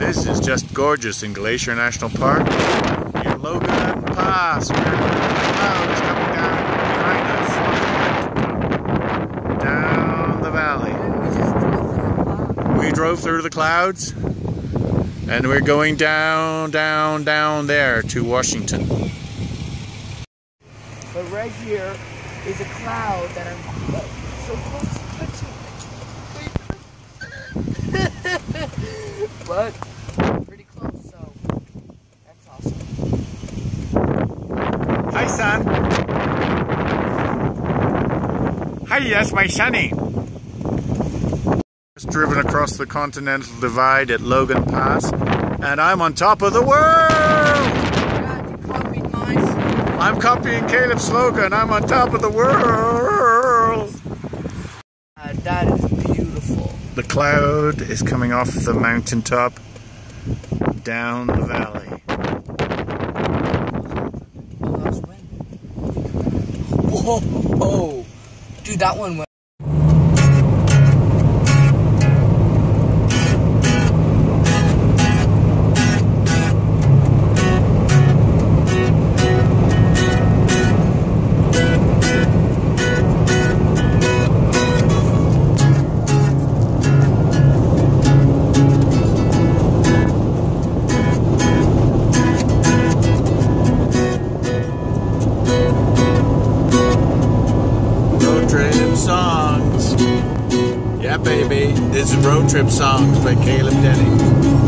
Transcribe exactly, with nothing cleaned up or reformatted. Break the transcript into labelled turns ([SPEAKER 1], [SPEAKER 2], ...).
[SPEAKER 1] This is just gorgeous in Glacier National Park. Near Logan Pass, where the cloud is coming down behind us. Down the valley. We drove through the clouds, and we're going down, down, down there to Washington.
[SPEAKER 2] But right here is a cloud that I'm so close to touching. But pretty close, so that's awesome.
[SPEAKER 1] Hi, son. Hi, that's my sonny. Just driven across the Continental Divide at Logan Pass, and I'm on top of the world!
[SPEAKER 2] God, you copied my slogan.
[SPEAKER 1] I'm copying Caleb's slogan. I'm on top of the world!
[SPEAKER 2] Uh, that is beautiful.
[SPEAKER 1] The cloud is coming off the mountaintop down the valley.
[SPEAKER 2] Oh, that was wind. Whoa! Oh. Dude, that one went.
[SPEAKER 1] Songs. Yeah, baby. This is Road Trip Songs by Caleb Denny.